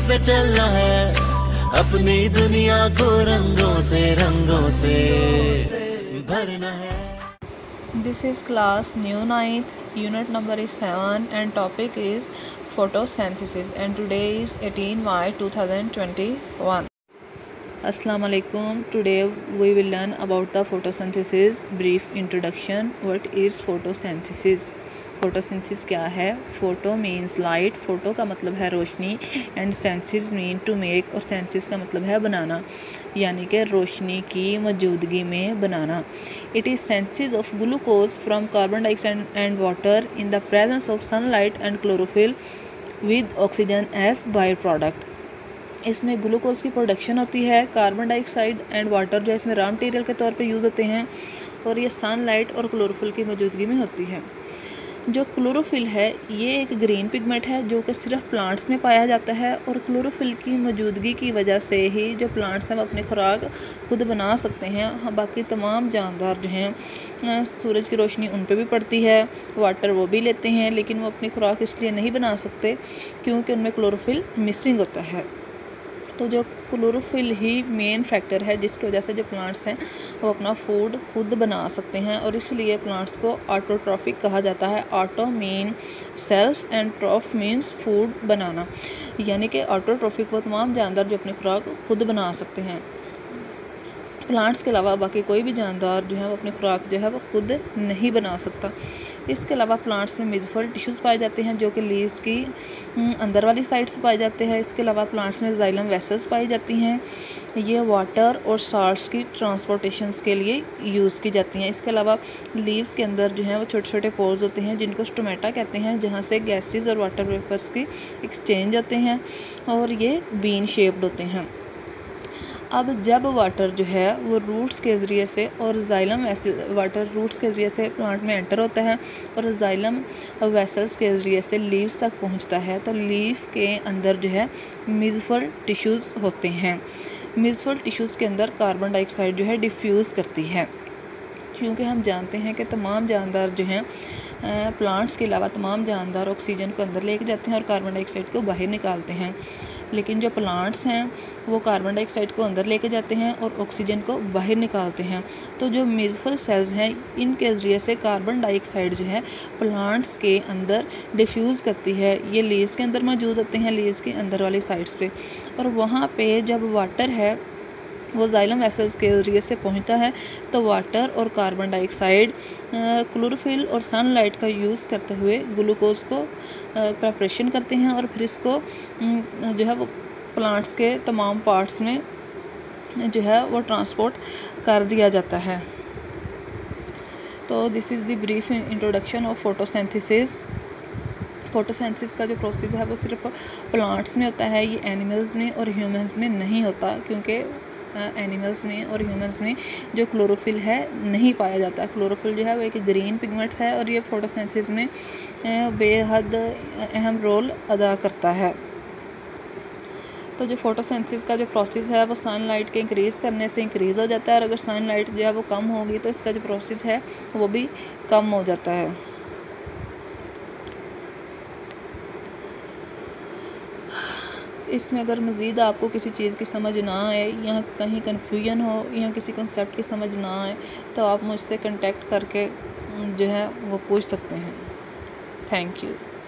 पे चलना है, अपनी दुनिया को रंगों से भरना है। This is class new 9th, unit number is 7 and topic is photosynthesis and today is 18 March 2021. Assalamu alaikum. Today we will learn about the photosynthesis. Brief introduction. What is photosynthesis? Photosynthesis क्या है? Photo means light, photo का मतलब है रोशनी, and synthesis mean to make, और synthesis का मतलब है बनाना, यानी कि रोशनी की मौजूदगी में बनाना। It is synthesis of glucose from carbon dioxide and water in the presence of sunlight and chlorophyll with oxygen as by product. इसमें ग्लूकोज की प्रोडक्शन होती है, कार्बन डाइऑक्साइड एंड वाटर जो इसमें रॉ मटेरियल के तौर पे यूज़ होते हैं, और ये सनलाइट और क्लोरोफिल की मौजूदगी में होती है। जो क्लोरोफिल है ये एक ग्रीन पिगमेंट है जो कि सिर्फ प्लांट्स में पाया जाता है, और क्लोरोफिल की मौजूदगी की वजह से ही जो प्लांट्स हैं वो अपनी खुराक खुद बना सकते हैं। बाकी तमाम जानदार जो हैं सूरज की रोशनी उन पे भी पड़ती है, वाटर वो भी लेते हैं, लेकिन वो अपनी खुराक इसलिए नहीं बना सकते क्योंकि उनमें क्लोरोफिल मिसिंग होता है। तो जो क्लोरोफिल ही मेन फैक्टर है जिसकी वजह से जो प्लांट्स हैं वो अपना फूड खुद बना सकते हैं, और इसलिए प्लांट्स को ऑटोट्रॉफिक कहा जाता है। Auto mean self and troph means food बनाना, यानी कि ऑटोट्रॉफिक वो तमाम जानदार जो अपनी खुराक खुद बना सकते हैं। प्लांट्स के अलावा बाकी कोई भी जानदार जो है वो अपनी खुराक जो है वो खुद नहीं बना सकता। इसके अलावा प्लांट्स में मिजफर टिश्यूज़ पाए जाते हैं जो कि लीव्स की अंदर वाली साइड से पाए जाते हैं। इसके अलावा प्लांट्स में जाइलम वेसल्स पाई जाती हैं, ये वाटर और साल्ट्स की ट्रांसपोर्टेशंस के लिए यूज़ की जाती हैं। इसके अलावा लीव्स के अंदर जो है वो छोटे छोटे पोर्स होते हैं जिनको स्टोमेटा कहते हैं, जहाँ से गैसेस और वाटर वेपर्स की एक्सचेंज होते हैं, और ये बीन शेप्ड होते हैं। अब जब वाटर जो है वो रूट्स के ज़रिए से और जाइलम वाटर रूट्स के ज़रिए से प्लांट में एंटर होता है और जाइलम वेसल्स के ज़रिए से लीव्स तक पहुंचता है, तो लीफ के अंदर जो है मिजफर टिश्यूज़ होते हैं। मिजफर टिश्यूज़ के अंदर कार्बन डाइऑक्साइड जो है डिफ्यूज़ करती है, क्योंकि हम जानते हैं कि तमाम जानदार जो हैं प्लांट्स के अलावा तमाम जानदार ऑक्सीजन को अंदर लेके जाते हैं और कार्बन डाइऑक्साइड को बाहर निकालते हैं, लेकिन जो प्लांट्स हैं वो कार्बन डाइऑक्साइड को अंदर लेके जाते हैं और ऑक्सीजन को बाहर निकालते हैं। तो जो मेसोफिल सेल्स हैं इनके ज़रिए से कार्बन डाइऑक्साइड जो है प्लांट्स के अंदर डिफ्यूज़ करती है। ये लीव्स के अंदर मौजूद होते हैं, लीव्स के अंदर वाली साइड्स पे, और वहाँ पे जब वाटर है वो जाइलम वेसल्स के ज़रिए से पहुंचता है, तो वाटर और कार्बन डाइऑक्साइड क्लोरोफिल और सनलाइट का यूज़ करते हुए ग्लूकोज को प्रिपरेशन करते हैं, और फिर इसको जो है वो प्लांट्स के तमाम पार्ट्स में जो है वो ट्रांसपोर्ट कर दिया जाता है। तो this is the brief introduction of photosynthesis. Photosynthesis का जो प्रोसेस है वो सिर्फ प्लांट्स में होता है, ये एनिमल्स में और ह्यूमंस में नहीं होता, क्योंकि एनिमल्स में और ह्यूमंस में जो क्लोरोफिल है नहीं पाया जाता। क्लोरोफिल जो है वो एक ग्रीन पिगमेंट है और ये फोटोसिंथेसिस में बेहद अहम रोल अदा करता है। तो जो फोटोसिंथेसिस का जो प्रोसेस है वो सनलाइट के इंक्रीज़ करने से इंक्रीज़ हो जाता है, और अगर सनलाइट जो है वो कम होगी तो इसका जो प्रोसेस है वो भी कम हो जाता है। इसमें अगर मज़ीद आपको किसी चीज़ की समझ ना आए या कहीं कन्फ्यूजन हो या किसी कंसेप्ट की समझ ना आए तो आप मुझसे कांटेक्ट करके जो है वो पूछ सकते हैं। Thank you.